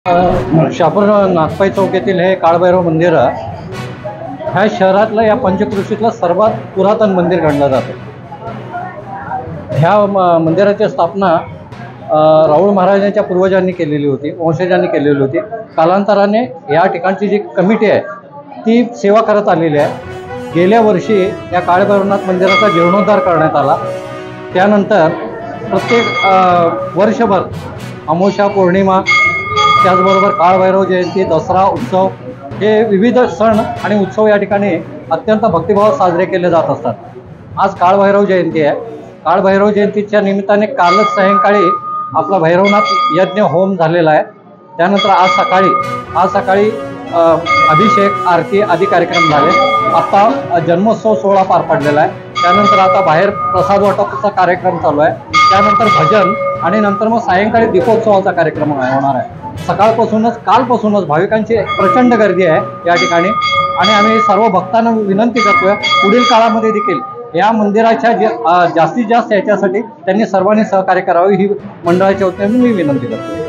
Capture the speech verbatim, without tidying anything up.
शहापूर नागपाई चौक येथील हे काळभैरव मंदिर ह्या शहरातलं या पंचक्रोशीतलं सर्वात पुरातन मंदिर गणलं जातं। ह्या मंदिराची स्थापना राहुळ महाराजांच्या पूर्वजांनी केलेली होती, वंशजांनी केलेली होती। कालांतराने या ठिकाणची जी कमिटी आहे ती सेवा करत आलेली आहे। गेल्या वर्षी या काळभैरवनाथ मंदिराचा जीर्णोद्धार करण्यात आला। त्यानंतर प्रत्येक वर्षभर अमावस्या, पौर्णिमा, त्याचबरोबर काळभैरव जयंती, दसरा उत्सव हे विविध सण आणि उत्सव या ठिकाणी अत्यंत भक्तिभावात साजरे केले जात असतात। आज काळभैरव जयंती आहे। काळभैरव जयंतीच्या निमित्ताने कालच सायंकाळी आपला भैरवनाथ यज्ञ होम झालेला आहे। त्यानंतर आज सकाळी आज सकाळी अभिषेक, आरती आदी कार्यक्रम झाले। आता जन्मोत्सव सोहळा पार पडलेला आहे। त्यानंतर आता बाहेर प्रसाद वाटपाचा कार्यक्रम चालू आहे। त्यानंतर भजन आणि नंतर मग सायंकाळी दीपोत्सवाचा कार्यक्रम होणार आहे। सकाळपासूनच कालपासूनच भाविकांची प्रचंड गर्दी आहे या ठिकाणी आणि आम्ही सर्व भक्तांना विनंती करतोय पुढील काळामध्ये देखील या मंदिराच्या जास्तीत जास्त याच्यासाठी त्यांनी सर्वांनी सहकार्य करावे ही मंडळाच्या वतीने मी विनंती करतो।